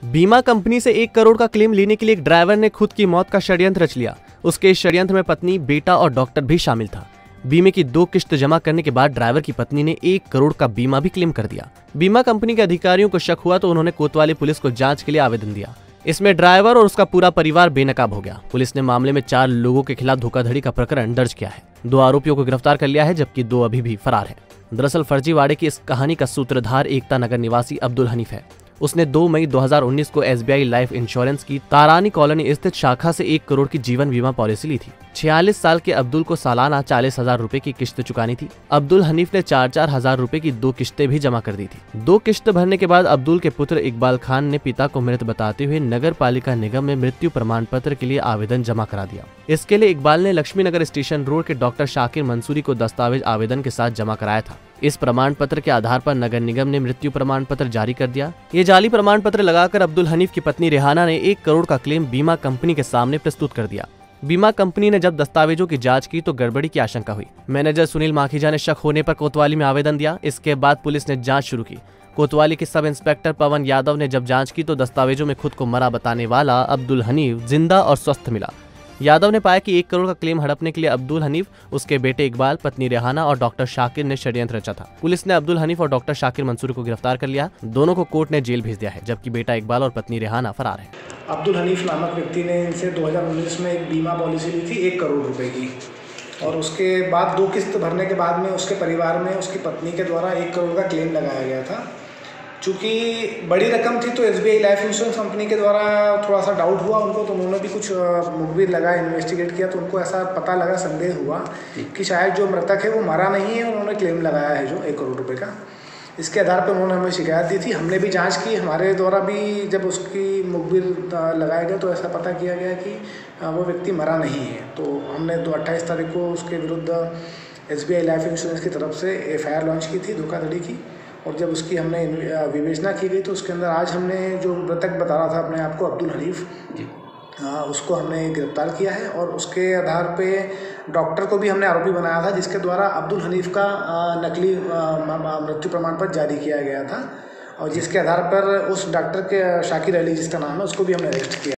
बीमा कंपनी से 1 करोड़ का क्लेम लेने के लिए एक ड्राइवर ने खुद की मौत का षड्यंत्र रच लिया। उसके इस षड्यंत्र में पत्नी, बेटा और डॉक्टर भी शामिल था। बीमे की 2 किस्त जमा करने के बाद ड्राइवर की पत्नी ने 1 करोड़ का बीमा भी क्लेम कर दिया। बीमा कंपनी के अधिकारियों को शक हुआ तो उन्होंने कोतवाली पुलिस को जांच के लिए आवेदन दिया। इसमें ड्राइवर और उसका पूरा परिवार बेनकाब हो गया। पुलिस ने मामले में 4 लोगों के खिलाफ धोखाधड़ी का प्रकरण दर्ज किया है। 2 आरोपियों को गिरफ्तार कर लिया है, जबकि 2 अभी भी फरार हैं। दरअसल फर्जीवाड़े की इस कहानी का सूत्रधार एकता नगर निवासी अब्दुल हनीफ है। उसने 2 मई 2019 को SBI लाइफ इंश्योरेंस की तारानी कॉलोनी स्थित शाखा से 1 करोड़ की जीवन बीमा पॉलिसी ली थी। 46 साल के अब्दुल को सालाना 40,000 रुपए की किश्त चुकानी थी। अब्दुल हनीफ ने 4-4 हजार रुपए की 2 किश्तें भी जमा कर दी थी। 2 किश्त भरने के बाद अब्दुल के पुत्र इकबाल खान ने पिता को मृत बताते हुए नगर पालिका निगम में मृत्यु प्रमाण पत्र के लिए आवेदन जमा करा दिया। इसके लिए इकबाल ने लक्ष्मी नगर स्टेशन रोड के डॉक्टर शाकिर मंसूरी को दस्तावेज आवेदन के साथ जमा कराया था। इस प्रमाण पत्र के आधार पर नगर निगम ने मृत्यु प्रमाण पत्र जारी कर दिया। ये जाली प्रमाण पत्र लगाकर अब्दुल हनीफ की पत्नी रेहाना ने 1 करोड़ का क्लेम बीमा कंपनी के सामने प्रस्तुत कर दिया। बीमा कंपनी ने जब दस्तावेजों की जांच की तो गड़बड़ी की आशंका हुई। मैनेजर सुनील माखीजा ने शक होने पर कोतवाली में आवेदन दिया। इसके बाद पुलिस ने जांच शुरू की। कोतवाली के सब इंस्पेक्टर पवन यादव ने जब जांच की तो दस्तावेजों में खुद को मरा बताने वाला अब्दुल हनीफ जिंदा और स्वस्थ मिला। यादव ने पाया कि 1 करोड़ का क्लेम हड़पने के लिए अब्दुल हनीफ, उसके बेटे इकबाल, पत्नी रेहाना और डॉक्टर शाकिर ने षड्यंत्र रचा था। पुलिस ने अब्दुल हनीफ और डॉक्टर शाकिर मंसूरी को गिरफ्तार कर लिया। दोनों को कोर्ट ने जेल भेज दिया है, जबकि बेटा इकबाल और पत्नी रेहाना फरार है। अब्दुल हनीफ नामक व्यक्ति ने इनसे 2019 में एक बीमा पॉलिसी ली थी 1 करोड़ रुपए की, और उसके बाद 2 किस्त भरने के बाद में उसके परिवार में उसकी पत्नी के द्वारा 1 करोड़ का क्लेम लगाया गया था। चूँकि बड़ी रकम थी तो SBI लाइफ इंश्योरेंस कंपनी के द्वारा थोड़ा सा डाउट हुआ उनको, तो उन्होंने भी कुछ मुखबिर लगा, इन्वेस्टिगेट किया, तो उनको ऐसा पता लगा, संदेह हुआ कि शायद जो मृतक है वो मरा नहीं है, उन्होंने क्लेम लगाया है जो 1 करोड़ रुपए का। इसके आधार पर उन्होंने हमें शिकायत दी थी। हमने भी जांच की, हमारे द्वारा भी जब उसकी मुखबिर लगाए गए तो ऐसा पता किया गया कि वो व्यक्ति मरा नहीं है। तो हमने 28 तारीख को उसके विरुद्ध SBI लाइफ इंश्योरेंस की तरफ से FIR लॉन्च की थी धोखाधड़ी की, और जब उसकी हमने विवेचना की गई तो उसके अंदर आज हमने जो मृतक बता रहा था अपने आप को अब्दुल हनीफ, उसको हमने गिरफ्तार किया है, और उसके आधार पे डॉक्टर को भी हमने आरोपी बनाया था जिसके द्वारा अब्दुल हनीफ का नकली मृत्यु प्रमाण पत्र जारी किया गया था, और जिसके आधार पर उस डॉक्टर के शाकिर अली जिसका नाम है उसको भी हमने अरेस्ट किया।